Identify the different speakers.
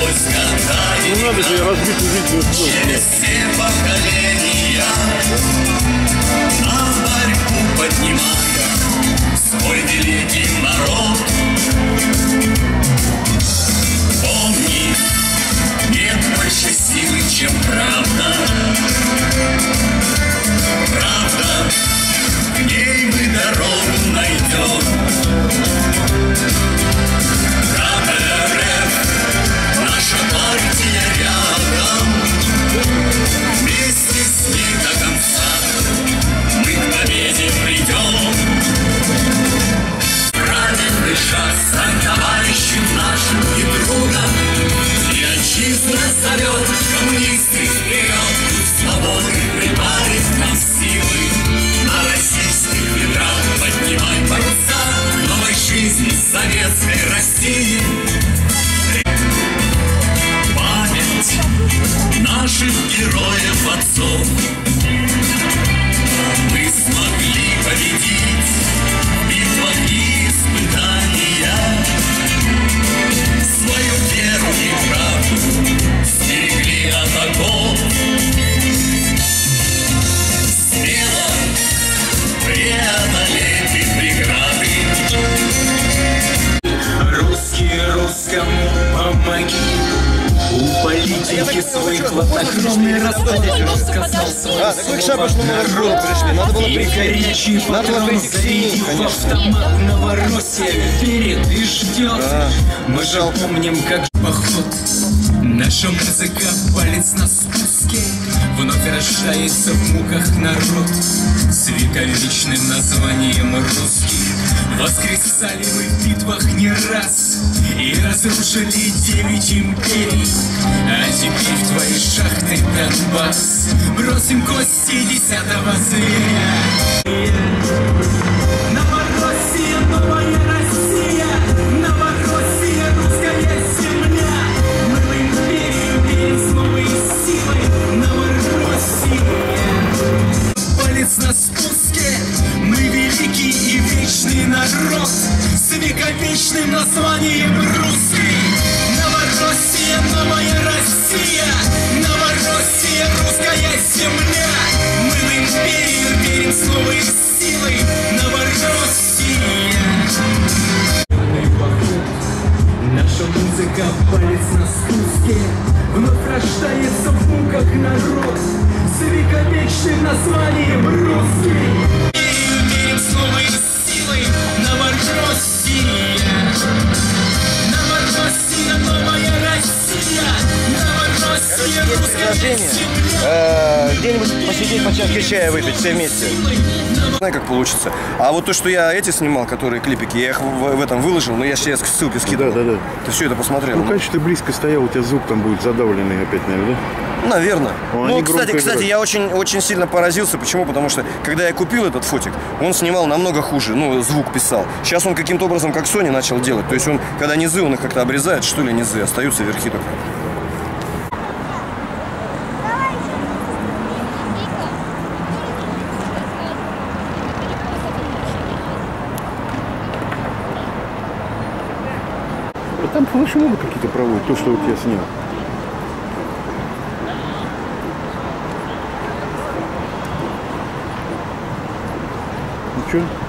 Speaker 1: Не надо же разбитую жизнь через все поколения, на борьбу поднимая свой великий народ. Помни, нет больше силы, чем правда. Правда, к ней мы дорогу найдем. Наша партия рядом, вместе с ней до конца мы к победе придем. Правильный шаг стань товарищем нашим и другом, и отчизна зовет коммунисты вперед. Свободы прибавит нам силы, на российских ветрах поднимай паруса новой жизни советской России. Наших героев отцов мы смогли победить в битвах и испытаниях. Свою веру и правду стерегли от оков. Смело преодолели преграды.
Speaker 2: Русский русскому помоги. У политики свой хладнокровный рассказал свое слово народ. И горячий патрон, зарядив в автомат Новороссия верит и ждет. Мы же помним, как поход. Наша музыка, палец на спуске, вновь рождается в муках народ. С вековечным названием русский воскресали мы в битвах не раз и разрушили 9 империй. А теперь в твои шахты, Донбасс, бросим кости 10-го зверя. Новороссия, новая Россия, Новороссия, русская земля. Мы в империю верим с новой силой, Новороссия. Палец на спуске, мы великий и вечный народ с вековечным названием русский. Новороссия, новая Россия, Новороссия, русская земля. Мы в империю верим с новой силой, Новороссия. Наша музыка, палец на спуске, вновь рождается в муках народ с вековечным названием русский. Верим с новой силой, Новороссия. Новороссия, новая Россия, Новороссия, русская земля.
Speaker 3: Где-нибудь посидеть, по чашке чая выпить все вместе. Не знаю, как получится. А вот то, что я эти снимал, которые клипики, я их в этом выложил, но я сейчас ссылки скидывал. Да. Ты все это посмотрел?
Speaker 1: Ну, конечно, ты близко стоял, у тебя звук там будет задавленный опять, наверное, да?
Speaker 3: Наверное. Ну, кстати, я очень сильно поразился. Почему? Потому что, когда я купил этот фотик, он снимал намного хуже, ну, звук писал. Сейчас он каким-то образом, как Sony, начал делать. То есть он, когда низы, он их как-то обрезает, что ли, низы, остаются верхи только.
Speaker 1: Там флешмобы какие-то проводят, то, что вот я снял. Ну что?